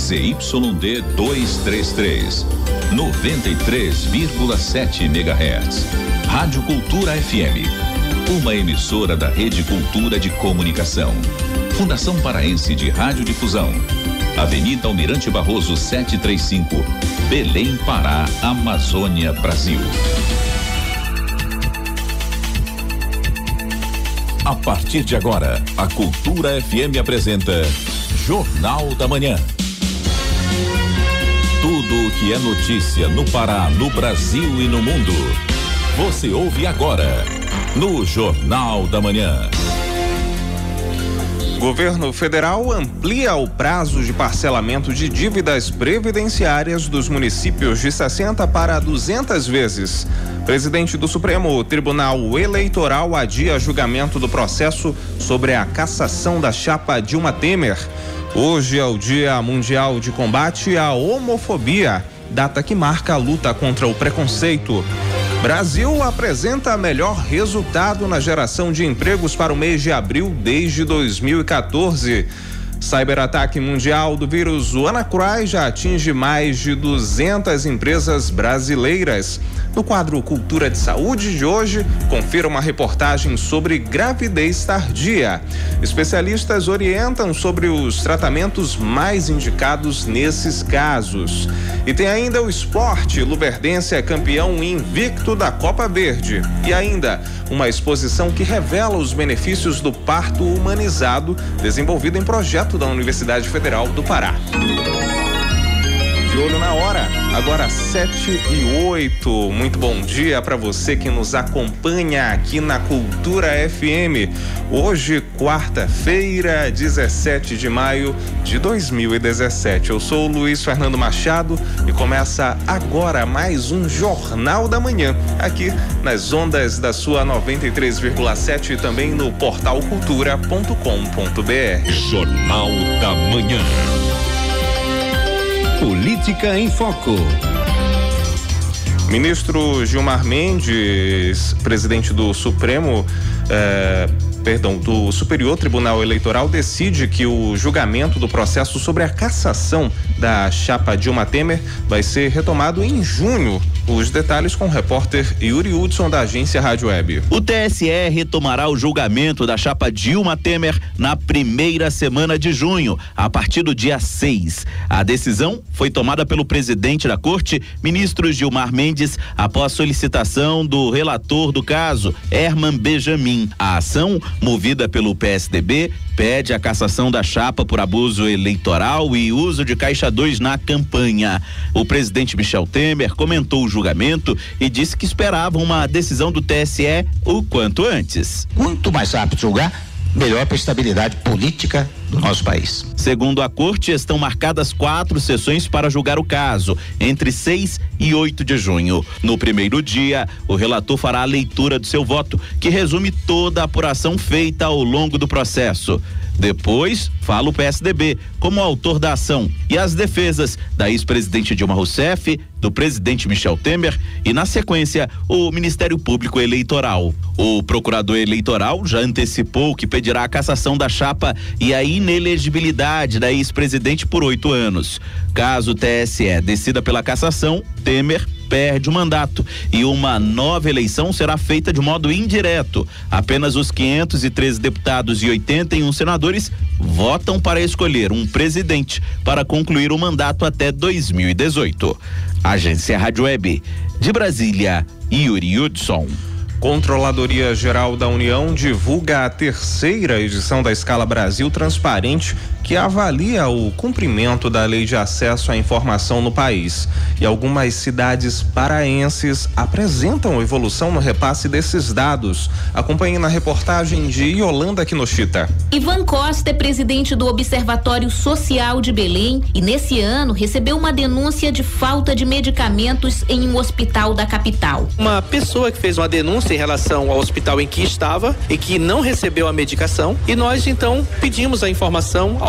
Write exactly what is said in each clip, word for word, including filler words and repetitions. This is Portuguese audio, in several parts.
Z Y D duzentos e trinta e três, noventa e três vírgula sete megahertz. Rádio Cultura F M, uma emissora da Rede Cultura de Comunicação. Fundação Paraense de Radiodifusão. Avenida Almirante Barroso setecentos e trinta e cinco, Belém, Pará, Amazônia, Brasil. A partir de agora, a Cultura F M apresenta Jornal da Manhã. Tudo o que é notícia no Pará, no Brasil e no mundo, você ouve agora no Jornal da Manhã. Governo federal amplia o prazo de parcelamento de dívidas previdenciárias dos municípios de sessenta para duzentas vezes. Presidente do Supremo Tribunal Eleitoral adia julgamento do processo sobre a cassação da chapa Dilma Temer. Hoje é o Dia Mundial de Combate à Homofobia, data que marca a luta contra o preconceito. Brasil apresenta melhor resultado na geração de empregos para o mês de abril desde dois mil e quatorze. Cyberataque mundial do vírus WannaCry já atinge mais de duzentas empresas brasileiras. No quadro Cultura de Saúde de hoje, confira uma reportagem sobre gravidez tardia. Especialistas orientam sobre os tratamentos mais indicados nesses casos. E tem ainda o esporte. Luverdense é campeão invicto da Copa Verde. E ainda uma exposição que revela os benefícios do parto humanizado, desenvolvido em projeto da Universidade Federal do Pará. De olho na hora, agora sete e oito. Muito bom dia para você que nos acompanha aqui na Cultura F M. Hoje, quarta-feira, dezessete de maio de dois mil e dezessete. Eu sou o Luiz Fernando Machado e começa agora mais um Jornal da Manhã, aqui nas ondas da sua noventa e três vírgula sete e também no portal cultura ponto com ponto b r. Jornal da Manhã. Política em Foco. Ministro Gilmar Mendes, presidente do Supremo, eh, perdão, do Superior Tribunal Eleitoral, decide que o julgamento do processo sobre a cassação da chapa Dilma Temer vai ser retomado em junho. Os detalhes com o repórter Yuri Hudson, da agência Rádio Web. O T S E retomará o julgamento da chapa Dilma Temer na primeira semana de junho, a partir do dia seis. A decisão foi tomada pelo presidente da corte, ministro Gilmar Mendes, após solicitação do relator do caso, Herman Benjamin. A ação, movida pelo P S D B, pede a cassação da chapa por abuso eleitoral e uso de caixa dois na campanha. O presidente Michel Temer comentou o julgamento e disse que esperava uma decisão do T S E o quanto antes. Muito mais rápido julgar, melhor para a estabilidade política do nosso país. Segundo a corte, estão marcadas quatro sessões para julgar o caso, entre seis e oito de junho. No primeiro dia, o relator fará a leitura do seu voto, que resume toda a apuração feita ao longo do processo. Depois, fala o P S D B como autor da ação e as defesas da ex-presidente Dilma Rousseff, do presidente Michel Temer e, na sequência, o Ministério Público Eleitoral. O procurador eleitoral já antecipou que pedirá a cassação da chapa e a inelegibilidade da ex-presidente por oito anos. Caso o T S E decida pela cassação, Temer perde o mandato e uma nova eleição será feita de modo indireto. Apenas os quinhentos e treze deputados e oitenta e um senadores votam para escolher um presidente para concluir o mandato até dois mil e dezoito. Agência Rádio Web. De Brasília, Yuri Hudson. Controladoria Geral da União divulga a terceira edição da Escala Brasil Transparente, que avalia o cumprimento da Lei de Acesso à Informação no país. E algumas cidades paraenses apresentam evolução no repasse desses dados. Acompanhe na reportagem de Yolanda Kinoshita. Ivan Costa é presidente do Observatório Social de Belém e nesse ano recebeu uma denúncia de falta de medicamentos em um hospital da capital. Uma pessoa que fez uma denúncia em relação ao hospital em que estava e que não recebeu a medicação, e nós então pedimos a informação ao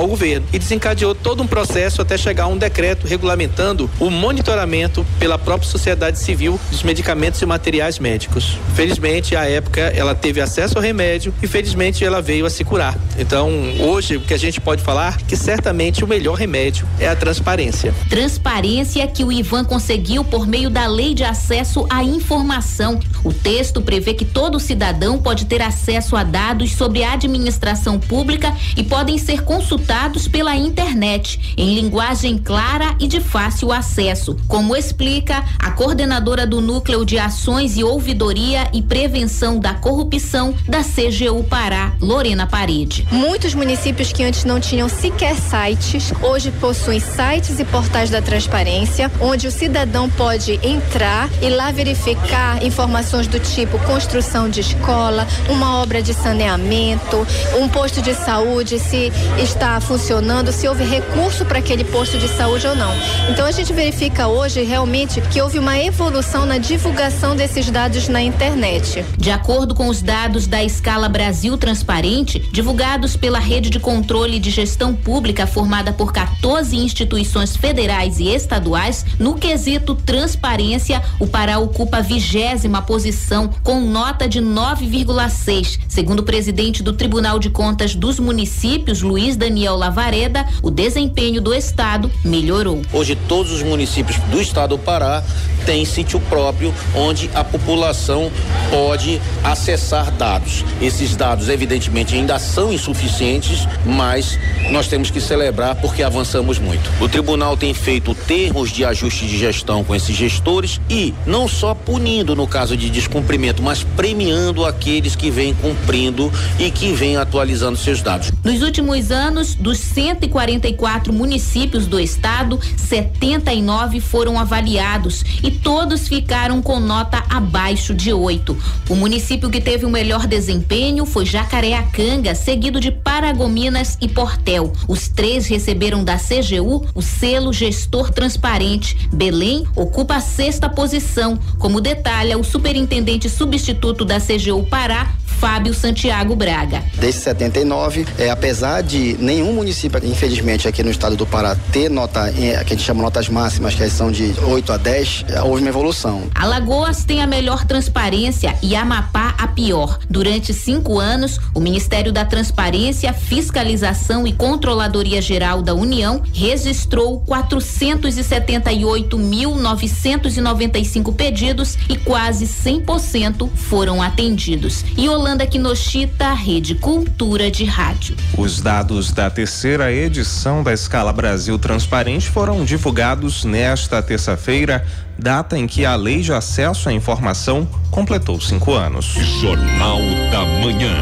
ao governo e desencadeou todo um processo até chegar a um decreto regulamentando o monitoramento pela própria sociedade civil dos medicamentos e materiais médicos. Felizmente, à época, ela teve acesso ao remédio e felizmente ela veio a se curar. Então, hoje, o que a gente pode falar é que certamente o melhor remédio é a transparência. Transparência que o Ivan conseguiu por meio da Lei de Acesso à Informação. O texto prevê que todo cidadão pode ter acesso a dados sobre a administração pública e podem ser consultados pela internet, em linguagem clara e de fácil acesso, como explica a coordenadora do Núcleo de Ações e Ouvidoria e Prevenção da Corrupção da C G U Pará, Lorena Parede. Muitos municípios que antes não tinham sequer sites, hoje possuem sites e portais da transparência, onde o cidadão pode entrar e lá verificar informações do tipo construção de escola, uma obra de saneamento, um posto de saúde, se está funcionando, se houve recurso para aquele posto de saúde ou não. Então a gente verifica hoje realmente que houve uma evolução na divulgação desses dados na internet. De acordo com os dados da Escala Brasil Transparente, divulgados pela Rede de Controle de Gestão Pública formada por quatorze instituições federais e estaduais, no quesito transparência, o Pará ocupa a vigésima posição com nota de nove vírgula seis. Segundo o presidente do Tribunal de Contas dos Municípios, Luiz Daniel Lavareda, o desempenho do estado melhorou. Hoje todos os municípios do estado do Pará têm sítio próprio onde a população pode acessar dados. Esses dados evidentemente ainda são insuficientes, mas nós temos que celebrar porque avançamos muito. O tribunal tem feito termos de ajuste de gestão com esses gestores e não só punindo no caso de descumprimento, mas premiando aqueles que vêm cumprindo e que vêm atualizando seus dados. Nos últimos anos, dos cento e quarenta e quatro municípios do estado, setenta e nove foram avaliados e todos ficaram com nota abaixo de oito. O município que teve o melhor desempenho foi Jacareacanga, seguido de Paragominas e Portel. Os três receberam da C G U o selo Gestor Transparente. Belém ocupa a sexta posição, como detalha o superintendente substituto da C G U Pará, Fábio Santiago Braga. Desde setenta e nove, é, apesar de nenhum município, infelizmente, aqui no estado do Pará ter nota, é, que a gente chama notas máximas, que são de oito a dez, é, houve uma evolução. Alagoas tem a melhor transparência e Amapá a pior. Durante cinco anos, o Ministério da Transparência, Fiscalização e Controladoria Geral da União registrou quatrocentos e setenta e oito mil novecentos e noventa e cinco pedidos e quase cem por cento foram atendidos. E Yolanda Kinoshita, Rede Cultura de Rádio. Os dados da terceira edição da Escala Brasil Transparente foram divulgados nesta terça-feira, data em que a Lei de Acesso à Informação completou cinco anos. Jornal da Manhã.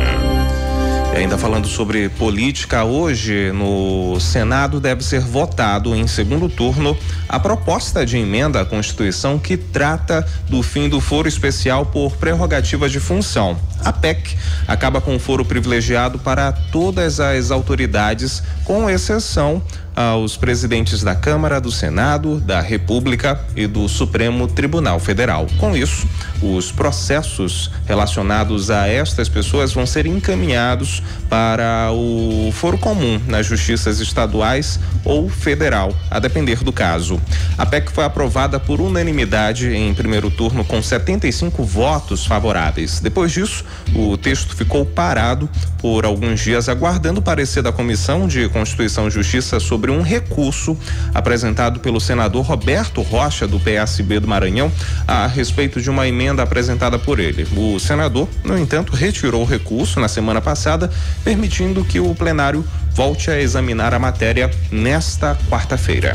E ainda falando sobre política, hoje no Senado deve ser votado em segundo turno a proposta de emenda à Constituição que trata do fim do foro especial por prerrogativa de função. A P E C acaba com o foro privilegiado para todas as autoridades, com exceção aos presidentes da Câmara, do Senado, da República e do Supremo Tribunal Federal. Com isso, os processos relacionados a estas pessoas vão ser encaminhados para o foro comum nas justiças estaduais ou federal, a depender do caso. A P E C foi aprovada por unanimidade em primeiro turno com setenta e cinco votos favoráveis. Depois disso, o texto ficou parado por alguns dias aguardando o parecer da Comissão de Constituição e Justiça sobre um recurso apresentado pelo senador Roberto Rocha, do P S B do Maranhão, a respeito de uma emenda apresentada por ele. O senador, no entanto, retirou o recurso na semana passada, permitindo que o plenário volte a examinar a matéria nesta quarta-feira.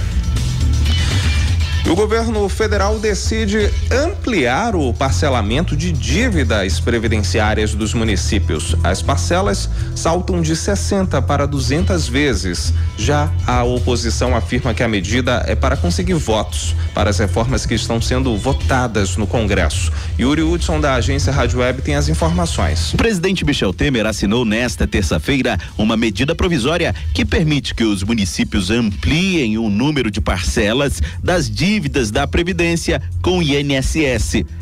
O governo federal decide ampliar o parcelamento de dívidas previdenciárias dos municípios. As parcelas saltam de sessenta para duzentas vezes. Já a oposição afirma que a medida é para conseguir votos para as reformas que estão sendo votadas no Congresso. Yuri Hudson, da agência Rádio Web, tem as informações. O presidente Michel Temer assinou nesta terça-feira uma medida provisória que permite que os municípios ampliem o número de parcelas das dívidas dívidas da Previdência com o I N S S.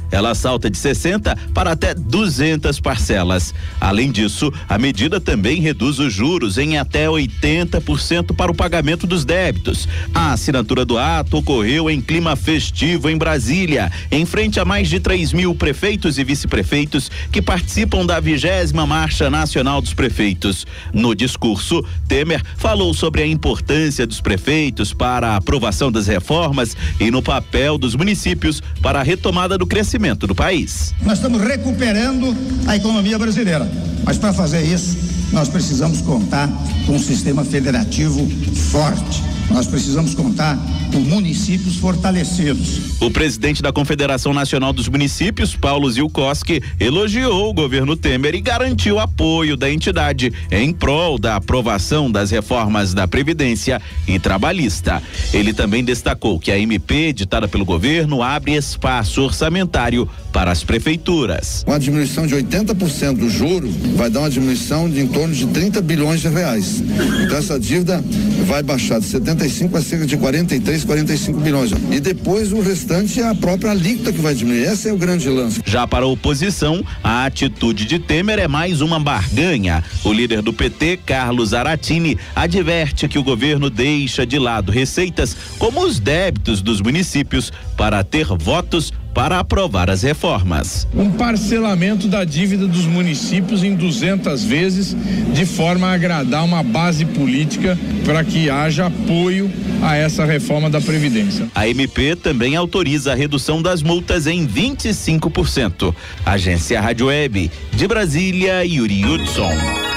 ela salta de sessenta para até duzentas parcelas. Além disso, a medida também reduz os juros em até oitenta por cento para o pagamento dos débitos. A assinatura do ato ocorreu em clima festivo em Brasília, em frente a mais de três mil prefeitos e vice-prefeitos que participam da vigésima Marcha Nacional dos Prefeitos. No discurso, Temer falou sobre a importância dos prefeitos para a aprovação das reformas e no papel dos municípios para a retomada do crescimento do país. Nós estamos recuperando a economia brasileira, mas para fazer isso, nós precisamos contar com um sistema federativo forte. Nós precisamos contar com municípios fortalecidos. O presidente da Confederação Nacional dos Municípios, Paulo Zilkowski, elogiou o governo Temer e garantiu apoio da entidade em prol da aprovação das reformas da Previdência e Trabalhista. Ele também destacou que a M P, editada pelo governo, abre espaço orçamentário para as prefeituras. Uma diminuição de oitenta por cento do juro vai dar uma diminuição de em torno de trinta bilhões de reais. Então essa dívida vai baixar de setenta e cinco a cerca de quarenta e três, quarenta e cinco bilhões. E depois o restante é a própria alíquota que vai diminuir. Esse é o grande lance. Já para a oposição, a atitude de Temer é mais uma barganha. O líder do P T, Carlos Aratini, adverte que o governo deixa de lado receitas como os débitos dos municípios para ter votos para aprovar as reformas. Um parcelamento da dívida dos municípios em duzentas vezes, de forma a agradar uma base política para que haja apoio a essa reforma da Previdência. A M P também autoriza a redução das multas em vinte e cinco por cento. Agência Rádio Web, de Brasília, Yuri Hudson.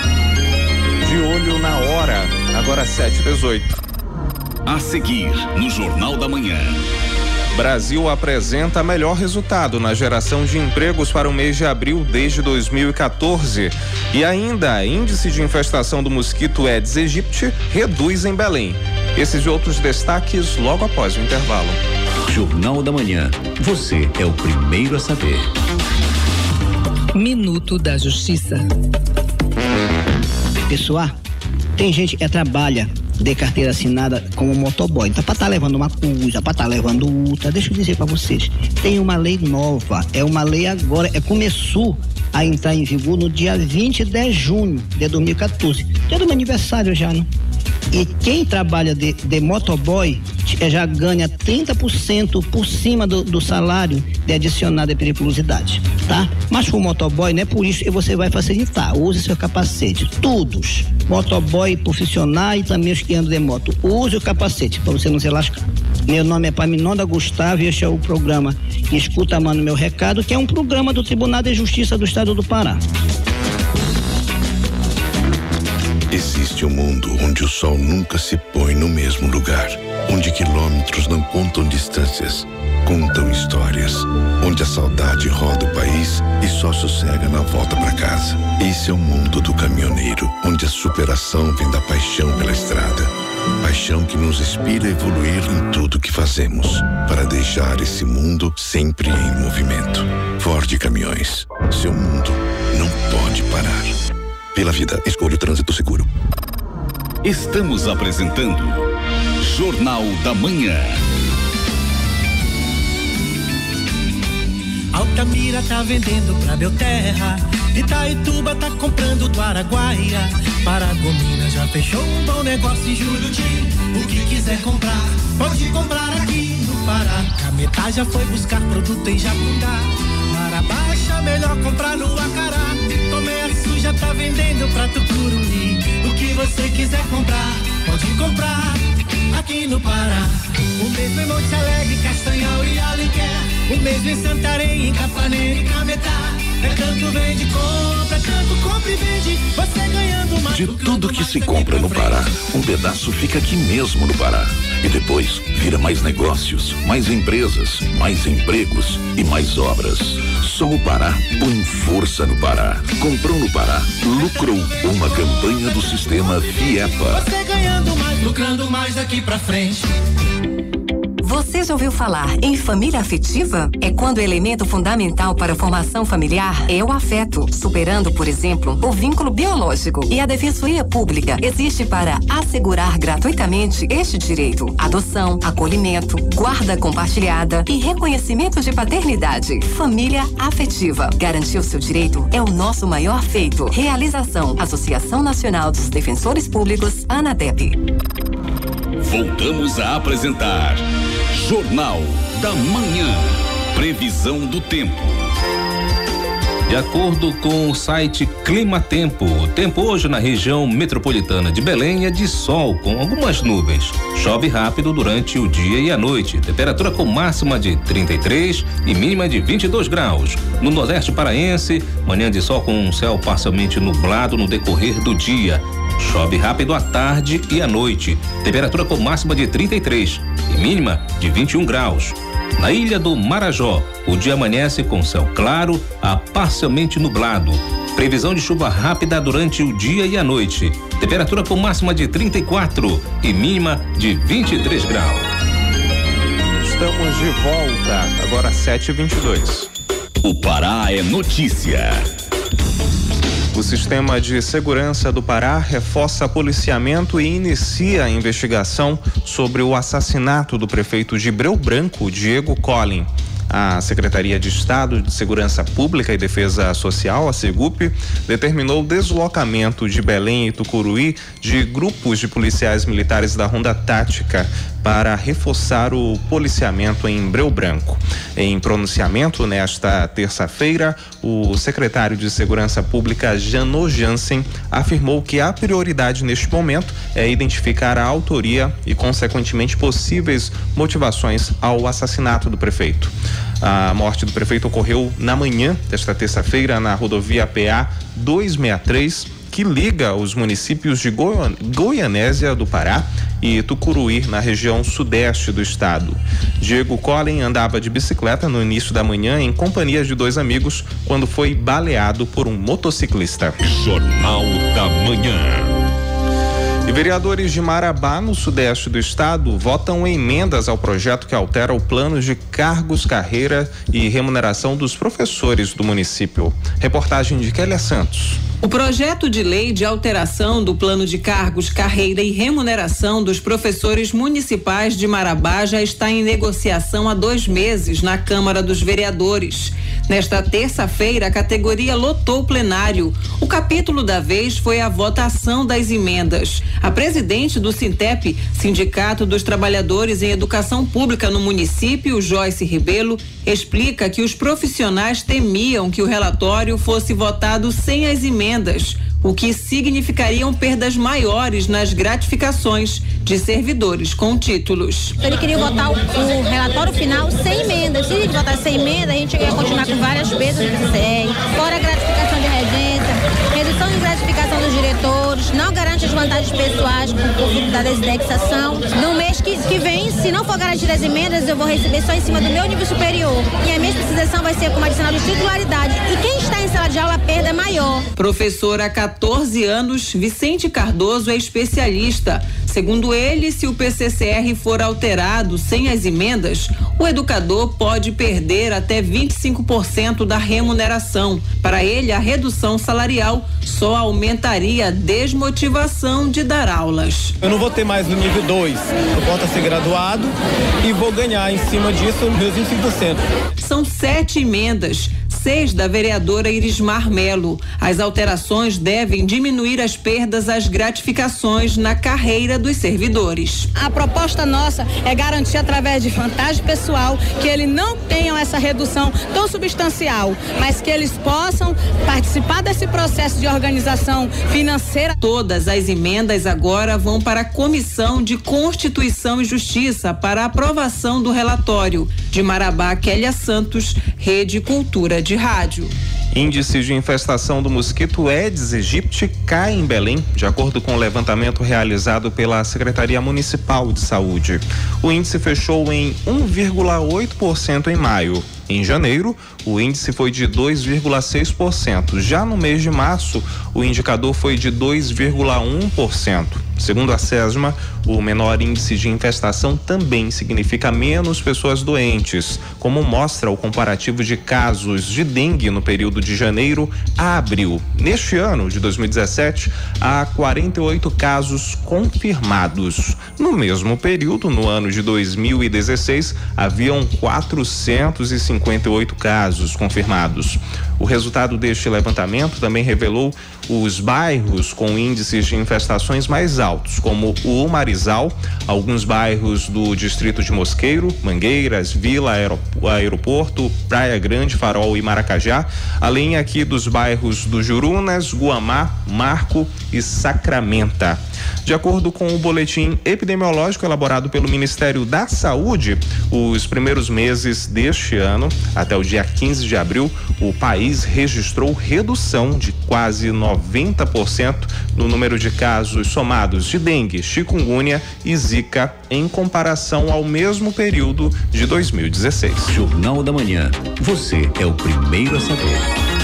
De olho na hora, agora sete e dezoito. A seguir, no Jornal da Manhã. Brasil apresenta melhor resultado na geração de empregos para o mês de abril desde dois mil e quatorze. E ainda, índice de infestação do mosquito Aedes aegypti reduz em Belém. Esses e outros destaques logo após o intervalo. Jornal da Manhã. Você é o primeiro a saber. Minuto da Justiça. Pessoal, tem gente que trabalha de carteira assinada como motoboy. Então, para estar tá levando uma coisa, para estar tá levando outra, deixa eu dizer para vocês, tem uma lei nova, é uma lei agora, é, começou a entrar em vigor no dia vinte de junho de dois mil e quatorze. Dia do meu aniversário já, não? E quem trabalha de, de motoboy já ganha trinta por cento por cima do, do salário de adicionada periculosidade, tá? Mas o motoboy, não é por isso que você vai facilitar. Use seu capacete. Todos, motoboy profissional e também os que andam de moto, use o capacete para você não se lascar. Meu nome é Paminonda Gustavo e este é o programa Escuta, Mano, Meu Recado, que é um programa do Tribunal de Justiça do Estado do Pará. Existe um mundo onde o sol nunca se põe no mesmo lugar, onde quilômetros não contam distâncias, contam histórias, onde a saudade roda o país e só sossega na volta para casa. Esse é o mundo do caminhoneiro, onde a superação vem da paixão pela estrada. Paixão que nos inspira a evoluir em tudo que fazemos, para deixar esse mundo sempre em movimento. Ford Caminhões, seu mundo não pode parar. Pela vida, escolha o trânsito seguro. Estamos apresentando Jornal da Manhã. Altamira tá vendendo pra Belterra, Itaituba tá comprando do Araguaia, Paragominas já fechou um bom negócio em Juruti. O que quiser comprar, pode comprar aqui no Pará. Cametá já foi buscar produto em Jacundá, Marabaixa melhor comprar no Acará. Comércio já tá vendendo pra Tucuruí. O que você quiser comprar, pode comprar aqui no Pará. O mesmo em Monte Alegre, Castanhal e Alenquer. O mesmo em Santarém, em Capanema e Cametá. É tanto vende, compra, tanto compra e vende. Você ganhando mais. De tudo que se compra no Pará, um pedaço fica aqui mesmo no Pará. E depois vira mais negócios, mais empresas, mais empregos e mais obras. Só o Pará põe força no Pará. Comprou no Pará, lucrou. Uma campanha do sistema FIEPA. Você ganhando mais, lucrando mais daqui pra frente. Você já ouviu falar em família afetiva? É quando o elemento fundamental para a formação familiar é o afeto, superando, por exemplo, o vínculo biológico. E a Defensoria Pública existe para assegurar gratuitamente este direito: adoção, acolhimento, guarda compartilhada e reconhecimento de paternidade. Família afetiva. Garantir o seu direito é o nosso maior feito. Realização: Associação Nacional dos Defensores Públicos, ANADEP. Voltamos a apresentar Jornal da Manhã. Previsão do tempo. De acordo com o site Clima Tempo, o tempo hoje na região metropolitana de Belém é de sol com algumas nuvens. Chove rápido durante o dia e a noite. Temperatura com máxima de trinta e três e mínima de vinte e dois graus. No Nordeste paraense, manhã de sol com um céu parcialmente nublado no decorrer do dia. Chove rápido à tarde e à noite. Temperatura com máxima de trinta e três e mínima de vinte e um graus. Na ilha do Marajó, o dia amanhece com céu claro a parcialmente nublado. Previsão de chuva rápida durante o dia e a noite. Temperatura com máxima de trinta e quatro e mínima de vinte e três graus. Estamos de volta, agora sete e vinte e dois. O Pará é notícia. O Sistema de Segurança do Pará reforça policiamento e inicia a investigação sobre o assassinato do prefeito de Breu Branco, Diego Colin. A Secretaria de Estado de Segurança Pública e Defesa Social, a SEGUP, determinou o deslocamento de Belém e Tucuruí de grupos de policiais militares da Ronda Tática para reforçar o policiamento em Breu Branco. Em pronunciamento nesta terça-feira, o secretário de Segurança Pública, Janô Jansen, afirmou que a prioridade neste momento é identificar a autoria e, consequentemente, possíveis motivações ao assassinato do prefeito. A morte do prefeito ocorreu na manhã desta terça-feira na rodovia P A duzentos e sessenta e três, que liga os municípios de Goi- Goianésia do Pará e Tucuruí, na região sudeste do estado. Diego Colin andava de bicicleta no início da manhã em companhia de dois amigos quando foi baleado por um motociclista. Jornal da Manhã. E vereadores de Marabá, no sudeste do estado, votam emendas ao projeto que altera o plano de cargos, carreira e remuneração dos professores do município. Reportagem de Kélia Santos. O projeto de lei de alteração do plano de cargos, carreira e remuneração dos professores municipais de Marabá já está em negociação há dois meses na Câmara dos Vereadores. Nesta terça-feira, a categoria lotou o plenário. O capítulo da vez foi a votação das emendas. A presidente do Sintep, Sindicato dos Trabalhadores em Educação Pública no município, Joyce Ribelo, explica que os profissionais temiam que o relatório fosse votado sem as emendas, o que significariam perdas maiores nas gratificações de servidores com títulos. Ele queria votar o, o relatório final sem emenda. Se ele votar sem emenda, a gente ia continuar com várias perdas do C E, fora a gratificação de regência, redução de gratificação dos diretores, não garante as vantagens pessoais com o conflito da desindexação. No mês que, que vem, se não for garantir as emendas, eu vou receber só em cima do meu nível superior. E a minha especialização vai ser como adicional de titularidade. E quem está em sala de aula, a perda é maior. Professor há quatorze anos, Vicente Cardoso é especialista. Segundo ele, se o P C C R for alterado sem as emendas, o educador pode perder até vinte e cinco por cento da remuneração. Para ele, a redução salarial só aumentaria a desmotivação de dar aulas. Eu não vou ter mais no nível dois, eu volto a ser graduado e vou ganhar em cima disso meus vinte e cinco por cento. São sete emendas, seis da vereadora Irismar Melo. As alterações devem diminuir as perdas às gratificações na carreira dos servidores. A proposta nossa é garantir através de vantagem pessoal que eles não tenham essa redução tão substancial, mas que eles possam participar desse processo de organização financeira. Todas as emendas agora vão para a Comissão de Constituição e Justiça para aprovação do relatório. De Marabá, Kélia Santos, Rede Cultura de Rádio. Índice de infestação do mosquito Aedes aegypti cai em Belém, de acordo com o levantamento realizado pela Secretaria Municipal de Saúde. O índice fechou em um vírgula oito por cento em maio. Em janeiro, o índice foi de dois vírgula seis por cento. Já no mês de março, o indicador foi de dois vírgula um por cento. Segundo a SESMA, o menor índice de infestação também significa menos pessoas doentes, como mostra o comparativo de casos de dengue no período de janeiro a abril. Neste ano de dois mil e dezessete, há quarenta e oito casos confirmados. No mesmo período, no ano de dois mil e dezesseis, haviam quatrocentos e cinquenta e oito casos confirmados. O resultado deste levantamento também revelou os bairros com índices de infestações mais altos, como o Marizal, alguns bairros do distrito de Mosqueiro, Mangueiras, Vila, Aeroporto, Praia Grande, Farol e Maracajá, além aqui dos bairros do Jurunas, Guamá, Marco e Sacramenta. De acordo com o boletim epidemiológico elaborado pelo Ministério da Saúde, os primeiros meses deste ano, até o dia quinze de abril, o país registrou redução de quase noventa por cento no número de casos somados de dengue, chikungunya e zika em comparação ao mesmo período de dois mil e dezesseis. Jornal da Manhã. Você é o primeiro a saber.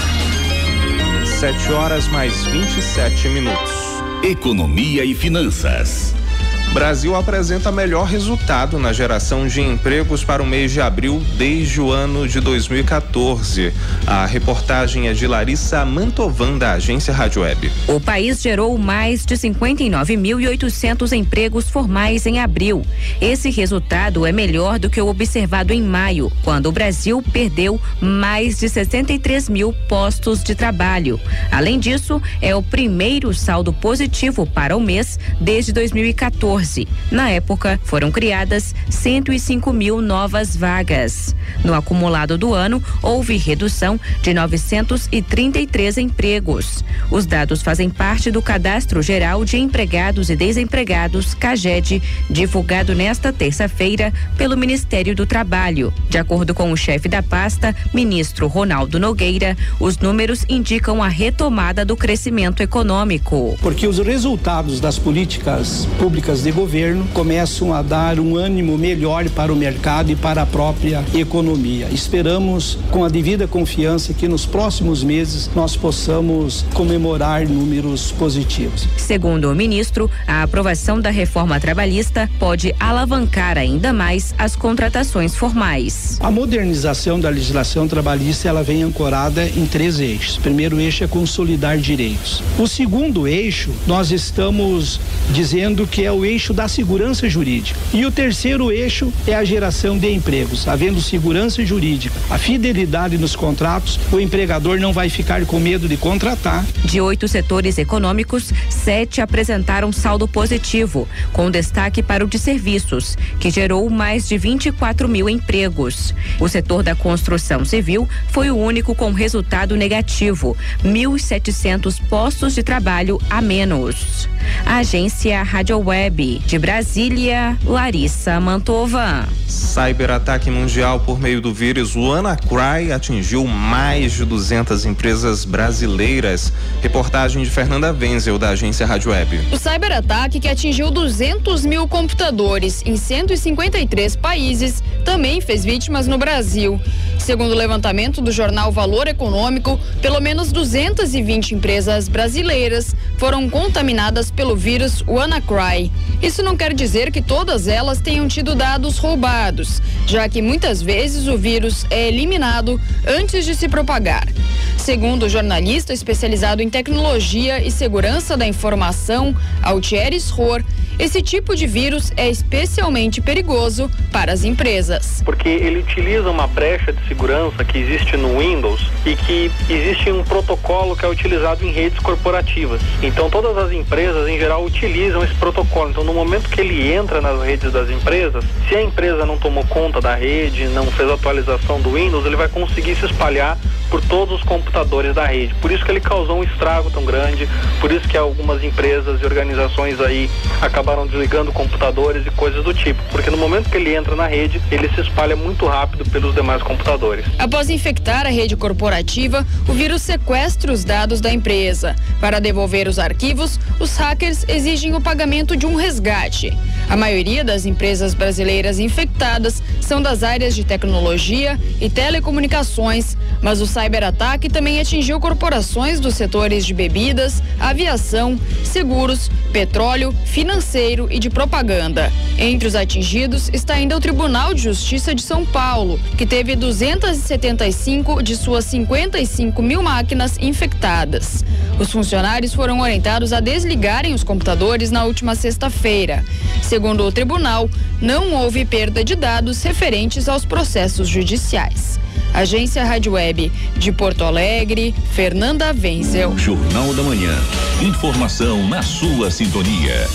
sete horas mais vinte e sete minutos. Economia e finanças. Brasil apresenta melhor resultado na geração de empregos para o mês de abril desde o ano de dois mil e quatorze. A reportagem é de Larissa Mantovan, da agência Rádio Web. O país gerou mais de cinquenta e nove mil e oitocentos empregos formais em abril. Esse resultado é melhor do que o observado em maio, quando o Brasil perdeu mais de sessenta e três mil postos de trabalho. Além disso, é o primeiro saldo positivo para o mês desde dois mil e quatorze. Na época, foram criadas cento e cinco mil novas vagas. No acumulado do ano, houve redução de novecentos e trinta e três empregos. Os dados fazem parte do Cadastro Geral de Empregados e Desempregados, CAGED, divulgado nesta terça-feira pelo Ministério do Trabalho. De acordo com o chefe da pasta, ministro Ronaldo Nogueira, os números indicam a retomada do crescimento econômico. Porque os resultados das políticas públicas de governo começam a dar um ânimo melhor para o mercado e para a própria economia. Esperamos, com a devida confiança, que nos próximos meses nós possamos comemorar números positivos. Segundo o ministro, a aprovação da reforma trabalhista pode alavancar ainda mais as contratações formais. A modernização da legislação trabalhista, ela vem ancorada em três eixos. O primeiro eixo é consolidar direitos. O segundo eixo, nós estamos dizendo que é o eixo da segurança jurídica. E o terceiro eixo é a geração de empregos. Havendo segurança jurídica, a fidelidade nos contratos, o empregador não vai ficar com medo de contratar. De oito setores econômicos, sete apresentaram saldo positivo, com destaque para o de serviços, que gerou mais de vinte e quatro mil empregos. O setor da construção civil foi o único com resultado negativo, mil e setecentos postos de trabalho a menos. A agência Rádio Web de Brasília, Larissa Mantova. Cyberataque mundial por meio do vírus WannaCry atingiu mais de duzentas empresas brasileiras. Reportagem de Fernanda Wenzel, da agência Rádio Web. O cyberataque, que atingiu duzentos mil computadores em cento e cinquenta e três países, também fez vítimas no Brasil. Segundo o levantamento do jornal Valor Econômico, pelo menos duzentas e vinte empresas brasileiras foram contaminadas pelo vírus WannaCry. Isso não quer dizer que todas elas tenham tido dados roubados, já que muitas vezes o vírus é eliminado antes de se propagar. Segundo o jornalista especializado em tecnologia e segurança da informação, Altieres Rohr, esse tipo de vírus é especialmente perigoso para as empresas. Porque ele utiliza uma brecha de segurança que existe no Windows e que existe um protocolo que é utilizado em redes corporativas. Então todas as empresas em geral utilizam esse protocolo. Então no momento que ele entra nas redes das empresas, se a empresa não tomou conta da rede, não fez a atualização do Windows, ele vai conseguir se espalhar por todos os computadores da rede. Por isso que ele causou um estrago tão grande, por isso que algumas empresas e organizações aí acabaram desligando computadores e coisas do tipo, porque no momento que ele entra na rede, ele se espalha muito rápido pelos demais computadores. Após infectar a rede corporativa, o vírus sequestra os dados da empresa. Para devolver os arquivos, os hackers exigem o pagamento de um resgate. A maioria das empresas brasileiras infectadas são das áreas de tecnologia e telecomunicações, mas o cyberataque também atingiu corporações dos setores de bebidas, aviação, seguros, petróleo, financeiro e de propaganda. Entre os atingidos está ainda o Tribunal de Justiça de São Paulo, que teve duzentas e setenta e cinco de suas cinquenta e cinco mil máquinas infectadas. Os funcionários foram orientados a desligarem os computadores na última sexta-feira. Segundo o tribunal, não houve perda de dados referentes aos processos judiciais. Agência Rádio Web de Porto Alegre, Fernanda Wenzel. Jornal da Manhã. Informação na sua sintonia.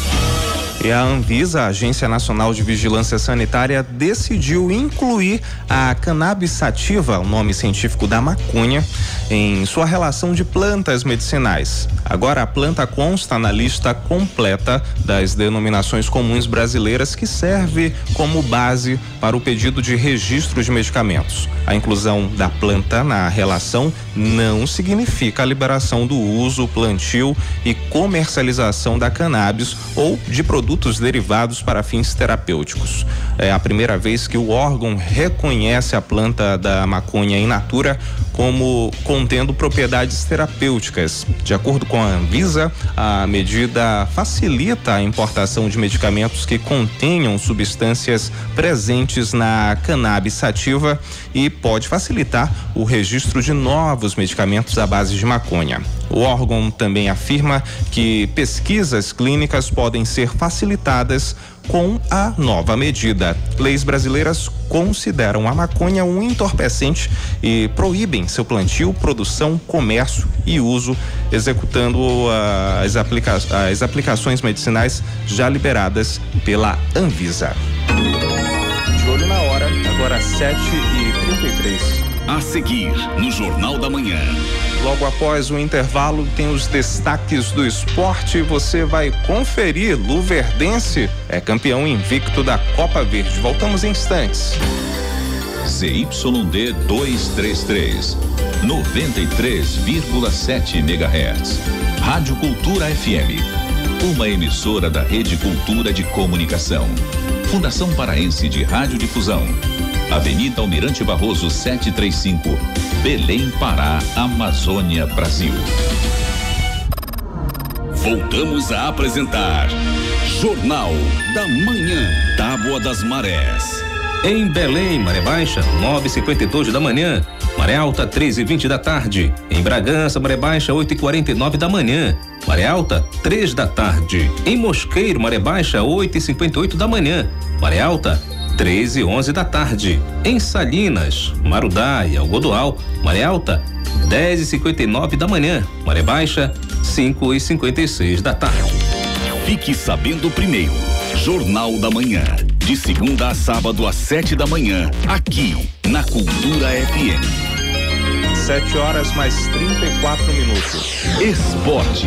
E a Anvisa, a Agência Nacional de Vigilância Sanitária, decidiu incluir a cannabis sativa, o nome científico da maconha, em sua relação de plantas medicinais. Agora a planta consta na lista completa das denominações comuns brasileiras que serve como base para o pedido de registro de medicamentos. A inclusão da planta na relação não significa a liberação do uso, plantio e comercialização da cannabis ou de produtos produtos derivados para fins terapêuticos. É a primeira vez que o órgão reconhece a planta da maconha in natura como contendo propriedades terapêuticas. De acordo com a Anvisa, a medida facilita a importação de medicamentos que contenham substâncias presentes na cannabis sativa e pode facilitar o registro de novos medicamentos à base de maconha. O órgão também afirma que pesquisas clínicas podem ser facilitadas com a nova medida. Leis brasileiras consideram a maconha um entorpecente e proíbem seu plantio, produção, comércio e uso, executando uh, as, aplica as aplicações medicinais já liberadas pela Anvisa. De olho na hora, agora sete e trinta e três. A seguir, no Jornal da Manhã. Logo após o intervalo, tem os destaques do esporte. Você vai conferir. Luverdense é campeão invicto da Copa Verde. Voltamos em instantes. Z Y D duzentos e trinta e três, noventa e três vírgula sete megahertz. Rádio Cultura F M. Uma emissora da Rede Cultura de Comunicação. Fundação Paraense de Radiodifusão. Avenida Almirante Barroso setecentos e trinta e cinco, Belém, Pará, Amazônia, Brasil. Voltamos a apresentar Jornal da Manhã. Tábua das Marés. Em Belém, maré baixa, nove e cinquenta e dois da manhã. Maré alta, treze e vinte da tarde. Em Bragança, maré baixa, oito e quarenta e nove da manhã. Maré alta, três da tarde. Em Mosqueiro, maré baixa, oito e cinquenta e oito da manhã. Maré alta, treze e onze da tarde. Em Salinas, Marudá e Algodoal, maré alta, dez e cinquenta e nove da manhã. Maré baixa, cinco e cinquenta e seis da tarde. Fique sabendo primeiro. Jornal da Manhã. De segunda a sábado às sete da manhã. Aqui, na Cultura F M. Sete horas mais trinta e quatro minutos. Esporte.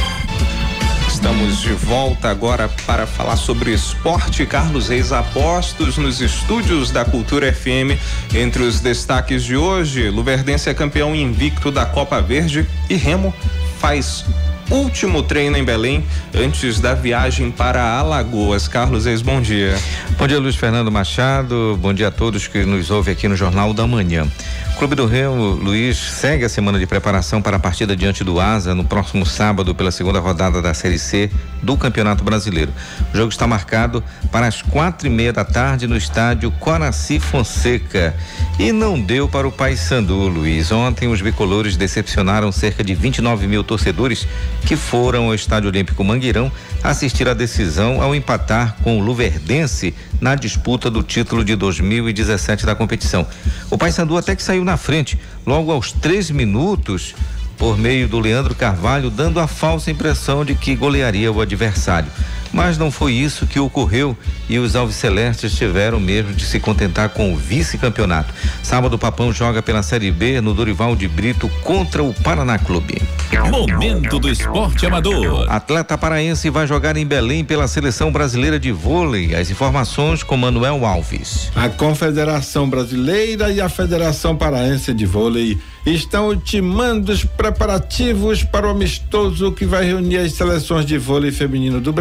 Estamos de volta agora para falar sobre esporte. Carlos Reis apostos nos estúdios da Cultura F M. Entre os destaques de hoje, Luverdense é campeão invicto da Copa Verde e Remo faz último treino em Belém antes da viagem para Alagoas. Carlos Reis, bom dia. Bom dia, Luiz Fernando Machado. Bom dia a todos que nos ouvem aqui no Jornal da Manhã. O Clube do Remo, Luiz, segue a semana de preparação para a partida diante do Asa no próximo sábado pela segunda rodada da Série C do Campeonato Brasileiro. O jogo está marcado para as quatro e meia da tarde no estádio Coraci Fonseca e não deu para o Paysandu, Luiz. Ontem os bicolores decepcionaram cerca de vinte e nove mil torcedores que foram ao Estádio Olímpico Mangueirão assistir à decisão ao empatar com o Luverdense na disputa do título de dois mil e dezessete da competição. O Paysandu até que saiu na frente, logo aos três minutos, por meio do Leandro Carvalho, dando a falsa impressão de que golearia o adversário. Mas não foi isso que ocorreu e os alvicelestes tiveram mesmo de se contentar com o vice-campeonato. Sábado o Papão joga pela Série B no Dorival de Brito contra o Paraná Clube. Momento do esporte amador. Atleta paraense vai jogar em Belém pela Seleção Brasileira de Vôlei. As informações com Manuel Alves. A Confederação Brasileira e a Federação Paraense de Vôlei estão ultimando os preparativos para o amistoso que vai reunir as seleções de vôlei feminino do Brasil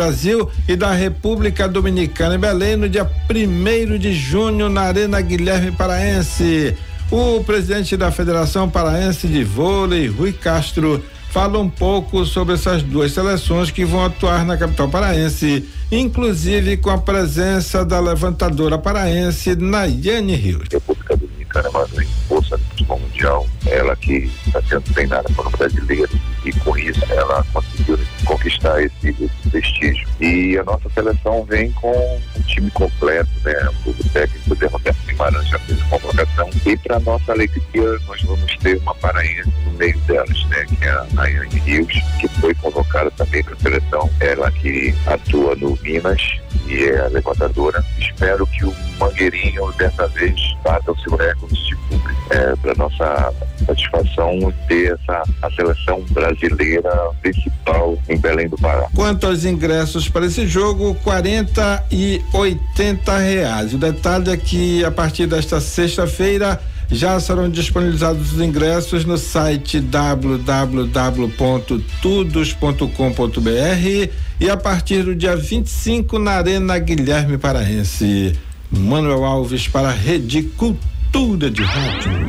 Brasil e da República Dominicana em Belém no dia primeiro de junho na Arena Guilherme Paraense. O presidente da Federação Paraense de Vôlei, Rui Castro, fala um pouco sobre essas duas seleções que vão atuar na capital paraense, inclusive com a presença da levantadora paraense Nayane Rios. República Dominicana é uma grande força no futebol mundial, ela que está sendo treinada por um brasileiro e com isso ela conseguiu conquistar esse, esse prestígio. E a nossa seleção vem com um time completo, né? O técnico Zé Roberto Guimarães já fez a convocação e para nossa alegria nós vamos ter uma paraense no meio delas, né? Que é a Nayane Rios, que foi convocada também para a seleção, ela que atua no Minas e é a levantadora. Espero que o Mangueirinho dessa vez bata o seu recorde de público. É, para nossa satisfação ter essa a seleção brasileira principal em Belém do Pará. Quanto aos ingressos para esse jogo, quarenta e oitenta reais. O detalhe é que a partir desta sexta-feira já serão disponibilizados os ingressos no site w w w ponto tudos ponto com ponto b r e a partir do dia vinte e cinco na Arena Guilherme Paraense. Manuel Alves para a Rede Cultura de Rádio.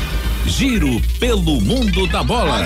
Giro pelo mundo da bola.